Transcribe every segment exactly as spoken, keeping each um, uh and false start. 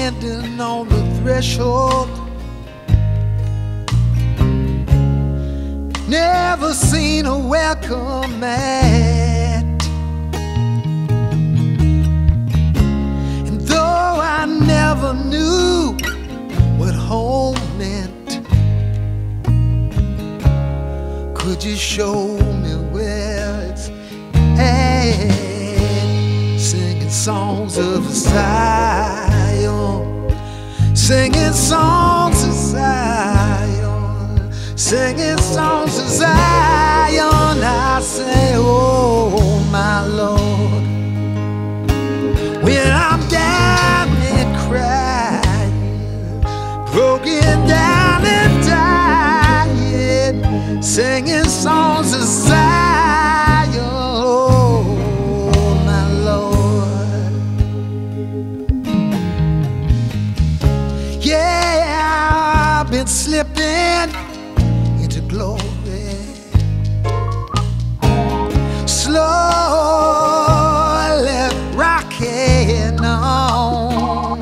standing on the threshold, never seen a welcome mat. And though I never knew what home meant, could you show me where it's at? Singing songs of Zion, singing songs of Zion, singing songs of Zion. I say, oh my Lord, when I'm down and crying, broken down and dying, singing songs of Zion, oh my Lord. Yeah, I've been slipping into glory, slowly rocking on.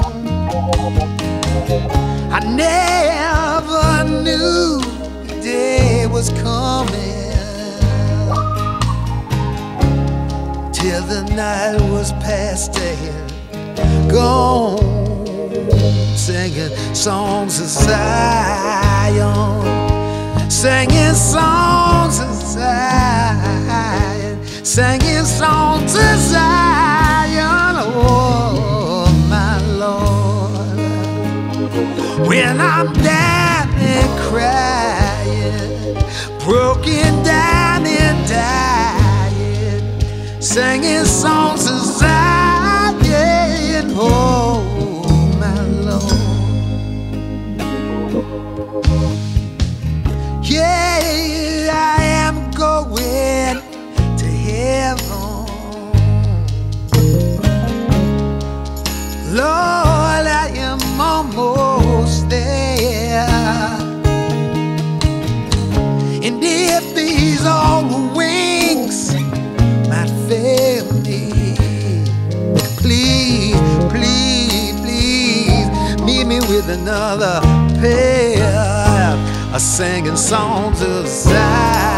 I never knew the day was coming till the night was past and gone. Singing songs of Zion, singing songs of Zion, singing songs of Zion, oh my Lord. When I'm down and crying, broken down and dying, singing songs of Zion, oh my Lord. Yeah, I am going to heaven, Lord, I am almost there. And if these old wings might fail me, please, please, please meet me with another pair of singing songs of Zion.